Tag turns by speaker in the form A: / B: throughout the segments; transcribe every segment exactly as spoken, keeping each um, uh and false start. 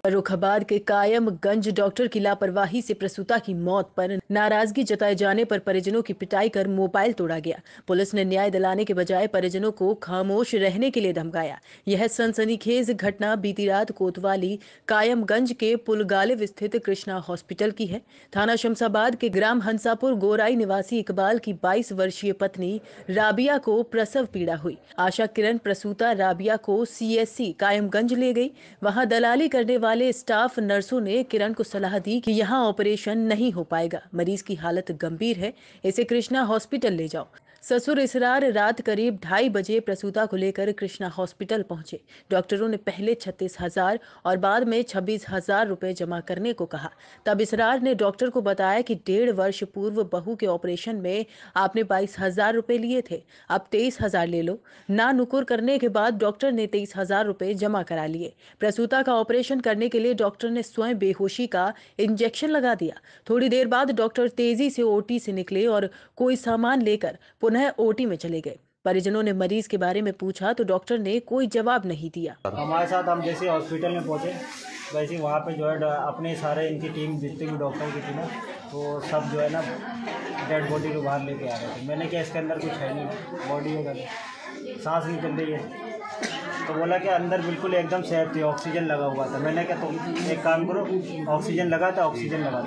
A: फर्रुखाबाद के कायमगंज डॉक्टर की लापरवाही से प्रसूता की मौत पर नाराजगी जताए जाने पर परिजनों की पिटाई कर मोबाइल तोड़ा गया। पुलिस ने न्याय दिलाने के बजाय परिजनों को खामोश रहने के लिए धमकाया। यह सनसनीखेज घटना बीती रात कोतवाली कायमगंज के पुलगालिव स्थित कृष्णा हॉस्पिटल की है। थाना शमशाबाद के ग्राम हंसापुर गोराई निवासी इकबाल की बाईस वर्षीय पत्नी राबिया को प्रसव पीड़ा हुई। आशा किरण प्रसूता राबिया को सीएससी कायमगंज ले गई। वहां दलाली करने वाले वाले स्टाफ नर्सों ने किरण को सलाह दी कि यहां ऑपरेशन नहीं हो पाएगा, मरीज की हालत गंभीर है, इसे कृष्णा हॉस्पिटल ले जाओ। ससुर इसरार रात करीब ढाई बजे प्रसूता को लेकर कृष्णा हॉस्पिटल पहुंचे। डॉक्टरों ने पहले छत्तीस हजार और बाद में छब्बीस हजार रुपए जमा करने को कहा। तब इसरार ने डॉक्टर को बताया कि डेढ़ वर्ष पूर्व बहू के ऑपरेशन में आपने बाईस हजार रुपए लिए थे, अब तेईस हजार ले लो। ना नुकुर करने के बाद डॉक्टर ने तेईस हजार रुपए जमा करा लिए। प्रसूता का ऑपरेशन करने के लिए डॉक्टर ने स्वयं बेहोशी का इंजेक्शन लगा दिया। थोड़ी देर बाद डॉक्टर तेजी से ओटी से निकले और कोई सामान लेकर पुनः ओटी में चले गए। परिजनों ने मरीज के बारे में पूछा तो डॉक्टर ने कोई जवाब नहीं दिया।
B: हमारे साथ हम जैसे हॉस्पिटल में पहुंचे वैसे वहाँ पे जो है अपने सारे इनकी टीम जितने भी डॉक्टर की थी ना, तो सब जो है ना डेड बॉडी को बाहर लेके आ रहे थे। मैंने क्या इसके अंदर कुछ है नहीं, बॉडी होगा, सांस नहीं चल रही है। तो बोला कि अंदर बिल्कुल एकदम सेफ थी, ऑक्सीजन लगा हुआ था। मैंने क्या तो एक काम करो, ऑक्सीजन लगा था, ऑक्सीजन लगा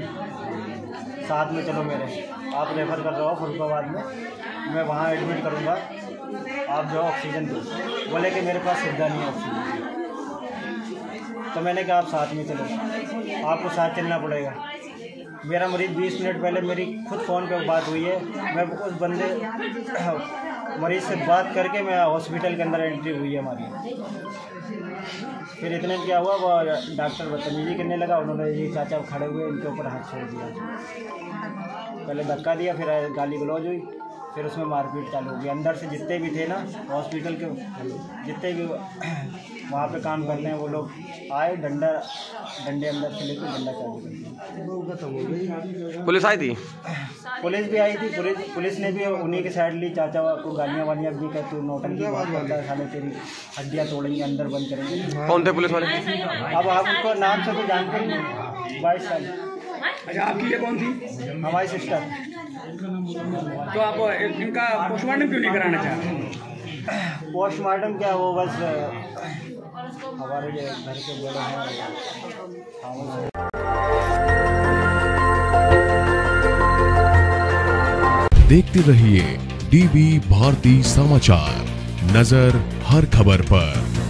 B: दो, साथ में चलो मेरे, आप रेफर कर रहे हो फर्रुखाबाद में, मैं वहाँ एडमिट करूँगा, आप जो ऑक्सीजन दो। बोले कि मेरे पास सुविधा नहीं है ऑक्सीजन। तो मैंने कहा आप साथ में चलो, आपको साथ चलना पड़ेगा। मेरा मरीज़ बीस मिनट पहले मेरी खुद फ़ोन पे बात हुई है, मैं उस बंदे मरीज़ से बात करके मैं हॉस्पिटल के अंदर एंट्री हुई है हमारी। फिर इतने क्या हुआ, वो डॉक्टर बदतमीजी करने लगा, उन्होंने ये चाचा खड़े हुए इनके ऊपर हाथ छोड़ दिया, पहले धक्का दिया, फिर गाली गलौज हुई, फिर उसमें मारपीट चालू हो गई। अंदर से जितने भी थे ना हॉस्पिटल के, जितने भी वहाँ पे काम करते हैं वो लोग आए, डंडा डंडे अंदर से लेकर डंडा चालू कर दिया।
C: पुलिस आई थी?
B: पुलिस भी आई थी। पुलिस पुलिस ने भी उन्हीं की साइड ली। चाचा को गालियाँ वालियाँ भी कहते, तू नौटंकी बात करता है, साले तेरी हड्डियाँ तोड़ेंगे, अंदर बंद करेंगे।
C: कौन थे पुलिस वाले?
B: अब आप उनको नाम से तो जानते ही नहीं। बाईस साल।
D: अच्छा, आपकी ये कौन थी?
B: हमारी सिस्टर।
D: तो आप इनका पोस्टमार्टम क्यों नहीं कराना चाहते?
B: पोस्टमार्टम क्या, वो बस हमारे घर के बड़े हैं।
E: देखते रहिए डीबी भारती समाचार, नजर हर खबर पर।